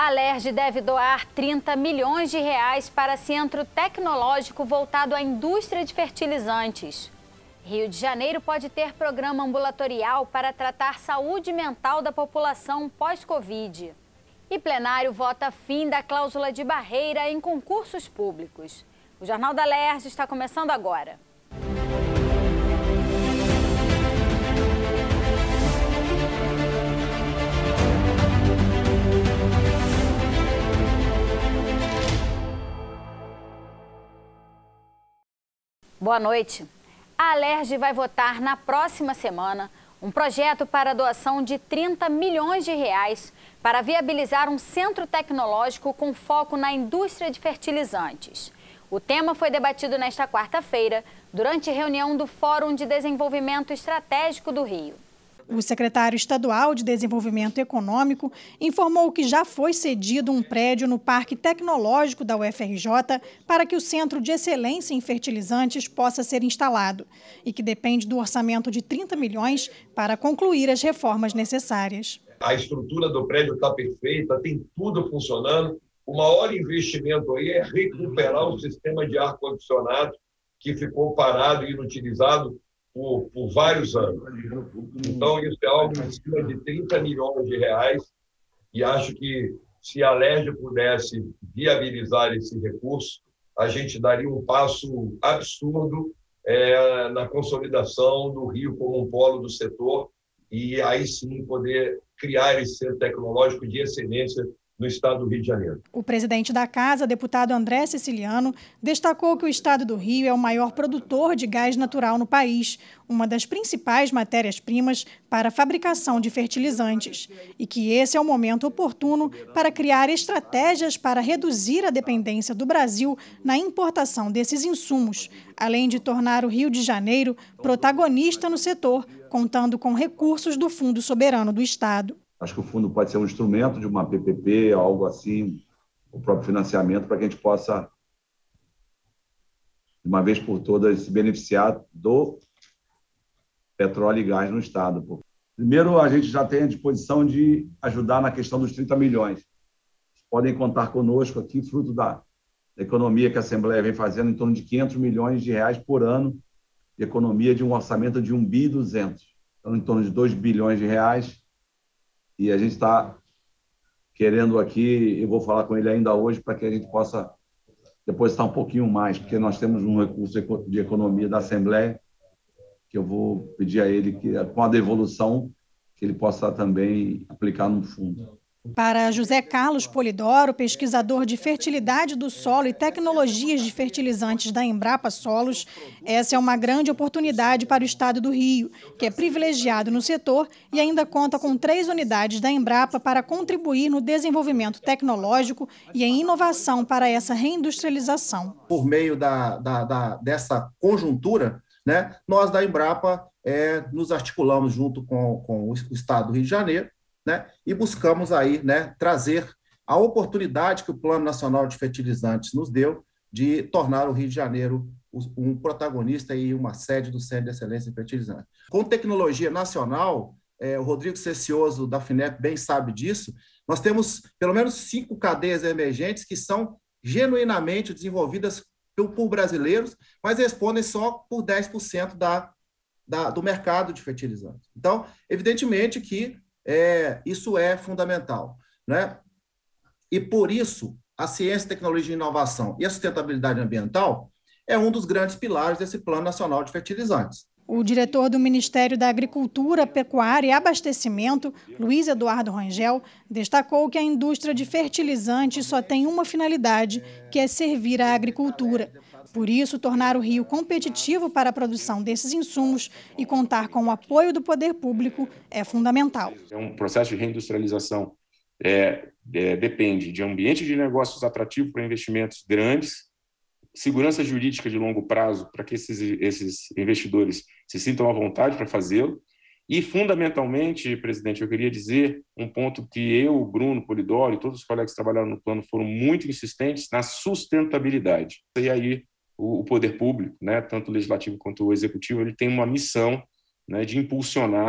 A Alerj deve doar 30 milhões de reais para centro tecnológico voltado à indústria de fertilizantes. Rio de Janeiro pode ter programa ambulatorial para tratar saúde mental da população pós-Covid. E plenário vota fim da cláusula de barreira em concursos públicos. O Jornal da Alerj está começando agora. Boa noite. A Alerj vai votar na próxima semana um projeto para a doação de 30 milhões de reais para viabilizar um centro tecnológico com foco na indústria de fertilizantes. O tema foi debatido nesta quarta-feira, durante reunião do Fórum de Desenvolvimento Estratégico do Rio. O secretário estadual de Desenvolvimento Econômico informou que já foi cedido um prédio no Parque Tecnológico da UFRJ para que o Centro de Excelência em Fertilizantes possa ser instalado e que depende do orçamento de 30 milhões para concluir as reformas necessárias. A estrutura do prédio está perfeita, tem tudo funcionando. O maior investimento aí é recuperar o sistema de ar-condicionado que ficou parado e inutilizado por vários anos. Então, isso é algo em cima de 30 milhões de reais e acho que se a Alerj pudesse viabilizar esse recurso, a gente daria um passo absurdo na consolidação do Rio como um polo do setor e aí sim poder criar esse centro tecnológico de excelência no estado do Rio de Janeiro. O presidente da Casa, deputado André Siciliano, destacou que o estado do Rio é o maior produtor de gás natural no país, uma das principais matérias-primas para a fabricação de fertilizantes, e que esse é o momento oportuno para criar estratégias para reduzir a dependência do Brasil na importação desses insumos, além de tornar o Rio de Janeiro protagonista no setor, contando com recursos do Fundo Soberano do Estado. Acho que o fundo pode ser um instrumento de uma PPP, algo assim, o próprio financiamento, para que a gente possa, de uma vez por todas, se beneficiar do petróleo e gás no Estado. Primeiro, a gente já tem a disposição de ajudar na questão dos 30 milhões. Podem contar conosco aqui, fruto da economia que a Assembleia vem fazendo, em torno de 500 milhões de reais por ano, de economia de um orçamento de 1,2 bilhão. Então, em torno de 2 bilhões de reais. E a gente está querendo aqui, eu vou falar com ele ainda hoje, para que a gente possa depositar um pouquinho mais, porque nós temos um recurso de economia da Assembleia, que eu vou pedir a ele, que com a devolução, que ele possa também aplicar no fundo. Para José Carlos Polidoro, pesquisador de fertilidade do solo e tecnologias de fertilizantes da Embrapa Solos, essa é uma grande oportunidade para o estado do Rio, que é privilegiado no setor e ainda conta com 3 unidades da Embrapa para contribuir no desenvolvimento tecnológico e em inovação para essa reindustrialização. Por meio dessa conjuntura, né, nós da Embrapa nos articulamos junto com o estado do Rio de Janeiro, né, e buscamos aí, né, trazer a oportunidade que o Plano Nacional de Fertilizantes nos deu de tornar o Rio de Janeiro um protagonista e uma sede do Centro de Excelência em Fertilizantes. Com tecnologia nacional, o Rodrigo Cecioso da FINEP bem sabe disso, nós temos pelo menos 5 cadeias emergentes que são genuinamente desenvolvidas por brasileiros, mas respondem só por 10% do mercado de fertilizantes. Então, evidentemente que isso é fundamental, né? E por isso, a ciência, tecnologia e inovação e a sustentabilidade ambiental é um dos grandes pilares desse Plano Nacional de Fertilizantes. O diretor do Ministério da Agricultura, Pecuária e Abastecimento, Luiz Eduardo Rangel, destacou que a indústria de fertilizantes só tem uma finalidade, que é servir à agricultura. Por isso, tornar o Rio competitivo para a produção desses insumos e contar com o apoio do poder público é fundamental. É um processo de reindustrialização, depende de ambiente de negócios atrativo para investimentos grandes, segurança jurídica de longo prazo para que esses investidores se sintam à vontade para fazê-lo. E, fundamentalmente, presidente, eu queria dizer um ponto que eu, o Bruno Polidoro e todos os colegas que trabalharam no plano foram muito insistentes na sustentabilidade. E aí o poder público, né, tanto o legislativo quanto o executivo, ele tem uma missão, né, de impulsionar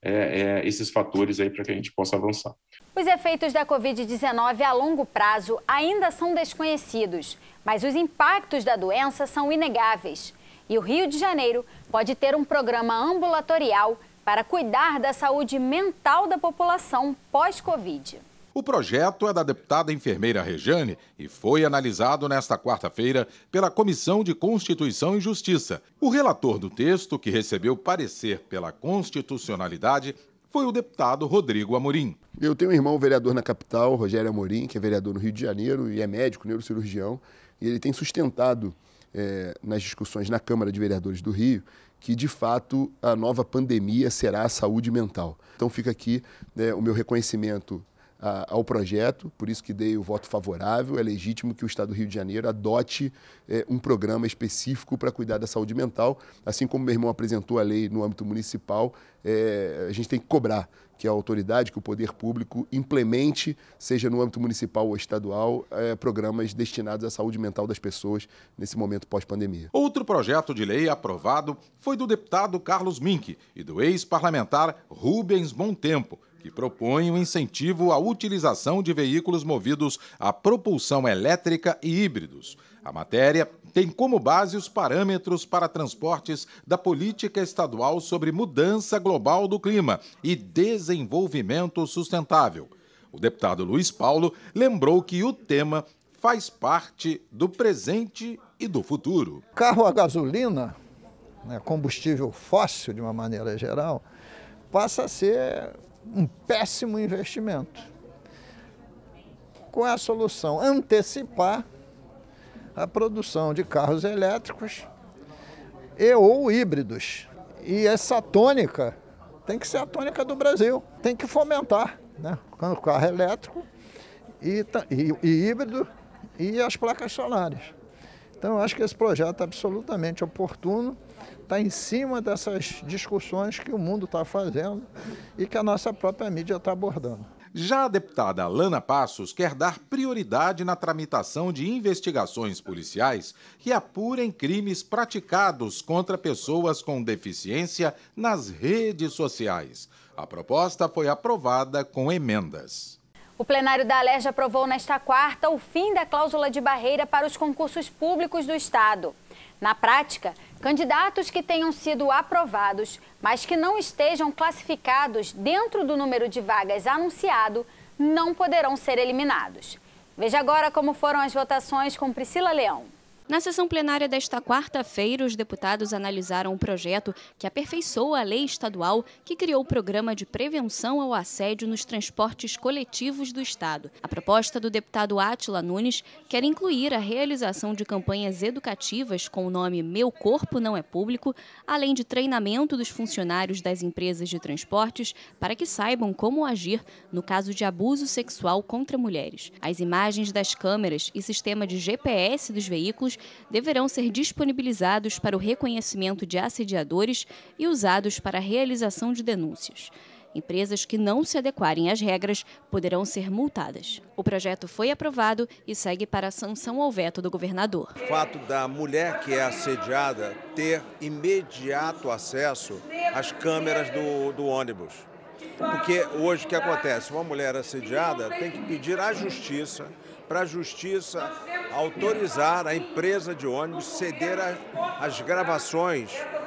esses fatores aí para que a gente possa avançar. Os efeitos da Covid-19 a longo prazo ainda são desconhecidos, mas os impactos da doença são inegáveis. E o Rio de Janeiro pode ter um programa ambulatorial para cuidar da saúde mental da população pós-Covid. O projeto é da deputada enfermeira Rejane e foi analisado nesta quarta-feira pela Comissão de Constituição e Justiça. O relator do texto, que recebeu parecer pela constitucionalidade, foi o deputado Rodrigo Amorim. Eu tenho um irmão vereador na capital, Rogério Amorim, que é vereador no Rio de Janeiro e é médico, neurocirurgião, e ele tem sustentado nas discussões na Câmara de Vereadores do Rio que, de fato, a nova pandemia será a saúde mental. Então fica aqui o meu reconhecimento ao projeto, por isso que dei o voto favorável. É legítimo que o Estado do Rio de Janeiro adote um programa específico para cuidar da saúde mental. Assim como meu irmão apresentou a lei no âmbito municipal, a gente tem que cobrar que a autoridade, que o poder público implemente, seja no âmbito municipal ou estadual, programas destinados à saúde mental das pessoas nesse momento pós-pandemia. Outro projeto de lei aprovado foi do deputado Carlos Mink e do ex-parlamentar Rubens Bom Tempo, que propõe um incentivo à utilização de veículos movidos a propulsão elétrica e híbridos. A matéria tem como base os parâmetros para transportes da política estadual sobre mudança global do clima e desenvolvimento sustentável. O deputado Luiz Paulo lembrou que o tema faz parte do presente e do futuro. Carro a gasolina, combustível fóssil de uma maneira geral, passa a ser um péssimo investimento. Qual é a solução? Antecipar a produção de carros elétricos ou híbridos. E essa tônica tem que ser a tônica do Brasil. Tem que fomentar, o carro elétrico e híbrido e as placas solares. Então, eu acho que esse projeto é absolutamente oportuno, está em cima dessas discussões que o mundo está fazendo e que a nossa própria mídia está abordando. Já a deputada Alana Passos quer dar prioridade na tramitação de investigações policiais que apurem crimes praticados contra pessoas com deficiência nas redes sociais. A proposta foi aprovada com emendas. O plenário da Alerj aprovou nesta quarta o fim da cláusula de barreira para os concursos públicos do Estado. Na prática, candidatos que tenham sido aprovados, mas que não estejam classificados dentro do número de vagas anunciado, não poderão ser eliminados. Veja agora como foram as votações com Priscila Leão. Na sessão plenária desta quarta-feira, os deputados analisaram um projeto que aperfeiçoa a lei estadual que criou o programa de prevenção ao assédio nos transportes coletivos do Estado. A proposta do deputado Átila Nunes quer incluir a realização de campanhas educativas com o nome Meu Corpo Não é Público, além de treinamento dos funcionários das empresas de transportes para que saibam como agir no caso de abuso sexual contra mulheres. As imagens das câmeras e sistema de GPS dos veículos deverão ser disponibilizados para o reconhecimento de assediadores e usados para a realização de denúncias. Empresas que não se adequarem às regras poderão ser multadas. O projeto foi aprovado e segue para a sanção ao veto do governador. O fato da mulher que é assediada ter imediato acesso às câmeras do ônibus. Porque hoje o que acontece? Uma mulher assediada tem que pedir à justiça, para a justiça autorizar a empresa de ônibus ceder as gravações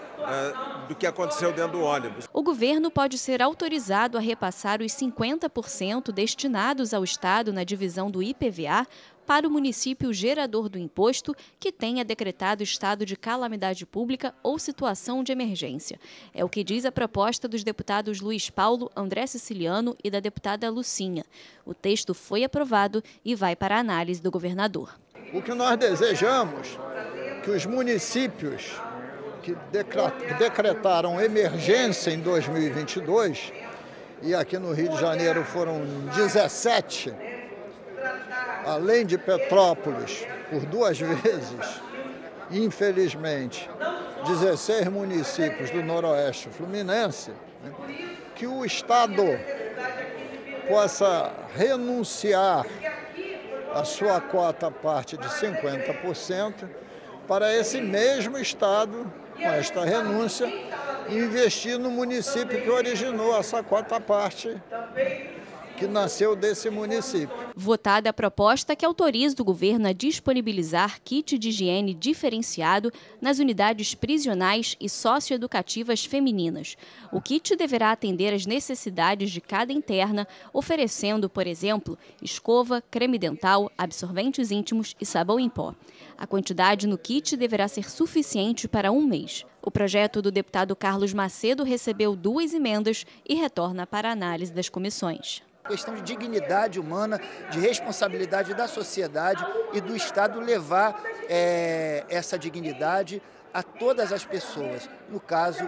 do que aconteceu dentro do ônibus. O governo pode ser autorizado a repassar os 50% destinados ao Estado na divisão do IPVA para o município gerador do imposto que tenha decretado estado de calamidade pública ou situação de emergência. É o que diz a proposta dos deputados Luiz Paulo, André Siciliano e da deputada Lucinha. O texto foi aprovado e vai para a análise do governador. O que nós desejamos é que os municípios que decretaram emergência em 2022, e aqui no Rio de Janeiro foram 17, além de Petrópolis, por 2 vezes, infelizmente, 16 municípios do Noroeste Fluminense, que o Estado possa renunciar à sua cota parte de 50% para esse mesmo Estado, com esta renúncia, e investir no município que originou essa quarta parte, que nasceu desse município. Votada a proposta que autoriza o governo a disponibilizar kit de higiene diferenciado nas unidades prisionais e socioeducativas femininas. O kit deverá atender às necessidades de cada interna, oferecendo, por exemplo, escova, creme dental, absorventes íntimos e sabão em pó. A quantidade no kit deverá ser suficiente para um mês. O projeto do deputado Carlos Macedo recebeu 2 emendas e retorna para a análise das comissões. Questão de dignidade humana, de responsabilidade da sociedade e do Estado levar essa dignidade a todas as pessoas, no caso,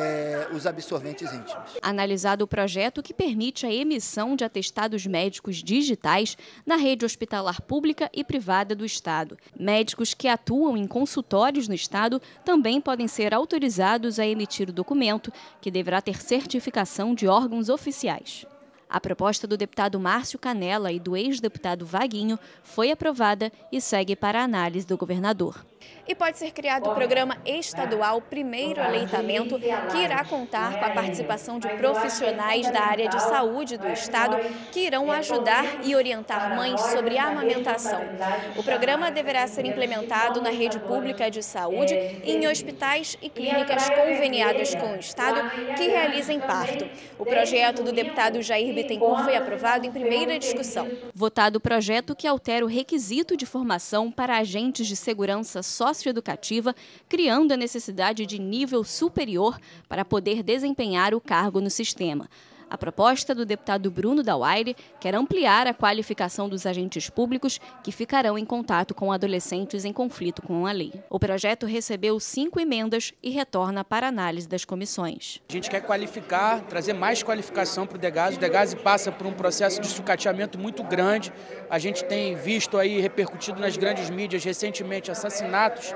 os absorventes íntimos. Analisado o projeto que permite a emissão de atestados médicos digitais na rede hospitalar pública e privada do Estado. Médicos que atuam em consultórios no Estado também podem ser autorizados a emitir o documento, que deverá ter certificação de órgãos oficiais. A proposta do deputado Márcio Canella e do ex-deputado Vaguinho foi aprovada e segue para a análise do governador. E pode ser criado o programa estadual Primeiro Aleitamento, que irá contar com a participação de profissionais da área de saúde do Estado, que irão ajudar e orientar mães sobre a amamentação. O programa deverá ser implementado na rede pública de saúde e em hospitais e clínicas conveniadas com o Estado que realizem parto. O projeto do deputado Jair Bittencourt foi aprovado em primeira discussão. Votado o projeto que altera o requisito de formação para agentes de segurança socioeducativa, criando a necessidade de nível superior para poder desempenhar o cargo no sistema. A proposta do deputado Bruno Dauaire quer ampliar a qualificação dos agentes públicos que ficarão em contato com adolescentes em conflito com a lei. O projeto recebeu 5 emendas e retorna para análise das comissões. A gente quer qualificar, trazer mais qualificação para o Degase. O Degase passa por um processo de sucateamento muito grande. A gente tem visto aí, repercutido nas grandes mídias recentemente, assassinatos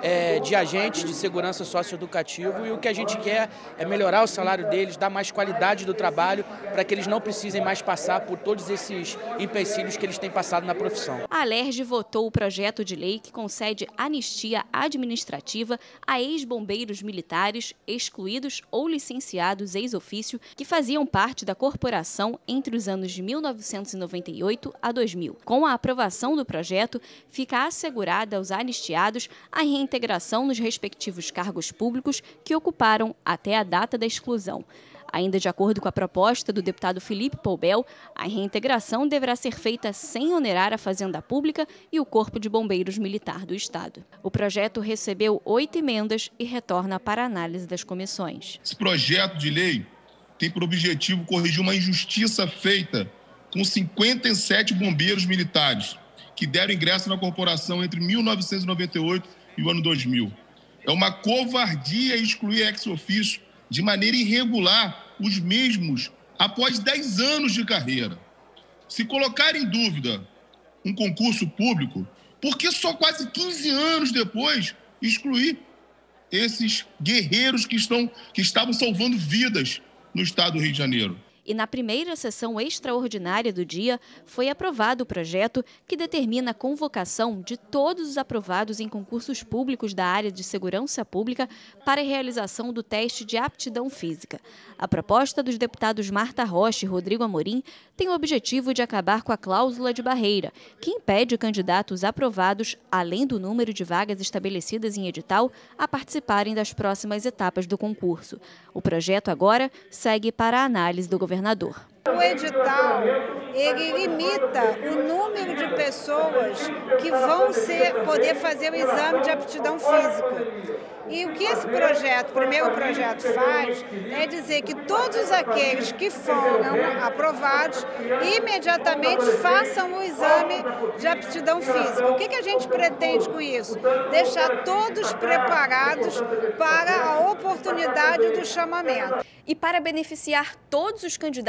de agentes de segurança socioeducativo, e o que a gente quer é melhorar o salário deles, dar mais qualidade do trabalho, para que eles não precisem mais passar por todos esses empecilhos que eles têm passado na profissão. A Alerj votou o projeto de lei que concede anistia administrativa a ex-bombeiros militares excluídos ou licenciados ex-ofício que faziam parte da corporação entre os anos de 1998 a 2000. Com a aprovação do projeto, fica assegurada aos anistiados a reintegração nos respectivos cargos públicos que ocuparam até a data da exclusão. Ainda de acordo com a proposta do deputado Felipe Poubel, a reintegração deverá ser feita sem onerar a Fazenda Pública e o Corpo de Bombeiros Militar do Estado. O projeto recebeu 8 emendas e retorna para a análise das comissões. Esse projeto de lei tem por objetivo corrigir uma injustiça feita com 57 bombeiros militares que deram ingresso na corporação entre 1998 e o ano 2000. É uma covardia excluir ex-ofício de maneira irregular os mesmos após 10 anos de carreira. Se colocar em dúvida um concurso público, por que só quase 15 anos depois excluir esses guerreiros que estavam salvando vidas no estado do Rio de Janeiro? E na primeira sessão extraordinária do dia, foi aprovado o projeto que determina a convocação de todos os aprovados em concursos públicos da área de segurança pública para a realização do teste de aptidão física. A proposta dos deputados Marta Rocha e Rodrigo Amorim tem o objetivo de acabar com a cláusula de barreira, que impede candidatos aprovados, além do número de vagas estabelecidas em edital, a participarem das próximas etapas do concurso. O projeto agora segue para a análise do governador. O edital, ele limita o número de pessoas que vão poder fazer o exame de aptidão física. E o que esse primeiro projeto faz, é dizer que todos aqueles que foram aprovados, imediatamente façam o exame de aptidão física. O que a gente pretende com isso? Deixar todos preparados para a oportunidade do chamamento. E para beneficiar todos os candidatos aprovados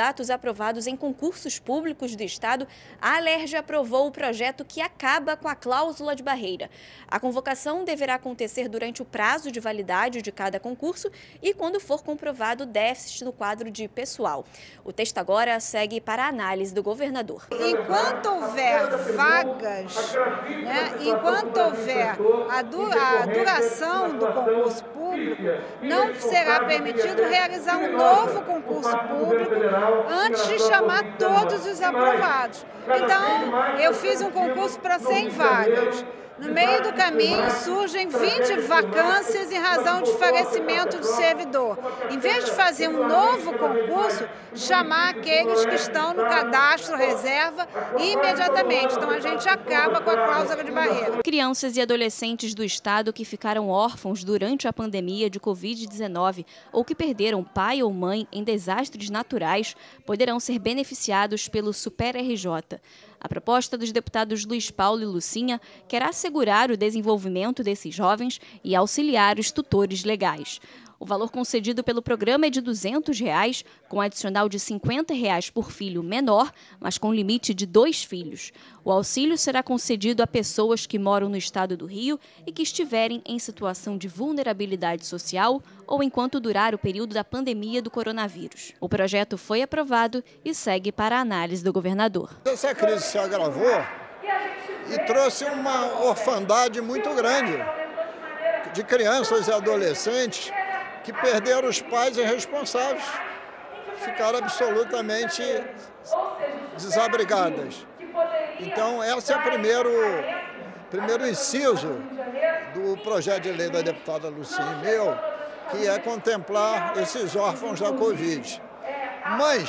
aprovados em concursos públicos do Estado, a Alerj aprovou o projeto que acaba com a cláusula de barreira. A convocação deverá acontecer durante o prazo de validade de cada concurso e quando for comprovado déficit no quadro de pessoal. O texto agora segue para a análise do governador. Enquanto houver vagas, enquanto houver a duração do concurso público, não será permitido realizar um novo concurso público antes de chamar todos os aprovados. Então, eu fiz um concurso para 100 vagas. No meio do caminho surgem 20 vacâncias em razão de falecimento do servidor. Em vez de fazer um novo concurso, chamar aqueles que estão no cadastro reserva imediatamente. Então a gente acaba com a cláusula de barreira. Crianças e adolescentes do estado que ficaram órfãos durante a pandemia de Covid-19 ou que perderam pai ou mãe em desastres naturais poderão ser beneficiados pelo Super RJ. A proposta dos deputados Luiz Paulo e Lucinha quer assegurar o desenvolvimento desses jovens e auxiliar os tutores legais. O valor concedido pelo programa é de R$ 200, com adicional de R$ 50 por filho menor, mas com limite de 2 filhos. O auxílio será concedido a pessoas que moram no estado do Rio e que estiverem em situação de vulnerabilidade social ou enquanto durar o período da pandemia do coronavírus. O projeto foi aprovado e segue para a análise do governador. Essa crise se agravou e trouxe uma orfandade muito grande de crianças e adolescentes que perderam os pais irresponsáveis, ficaram absolutamente desabrigadas. Então, esse é o primeiro inciso do projeto de lei da deputada Lucinha e meu, que é contemplar esses órfãos da Covid. Mas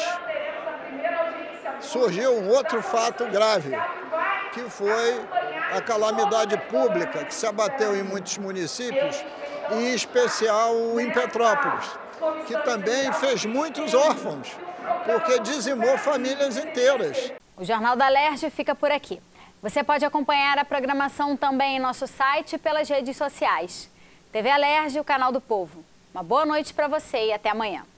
surgiu um outro fato grave, que foi a calamidade pública que se abateu em muitos municípios, em especial em Petrópolis, que também fez muitos órfãos, porque dizimou famílias inteiras. O Jornal da Alerj fica por aqui. Você pode acompanhar a programação também em nosso site e pelas redes sociais. TV Alerj, o canal do povo. Uma boa noite para você e até amanhã.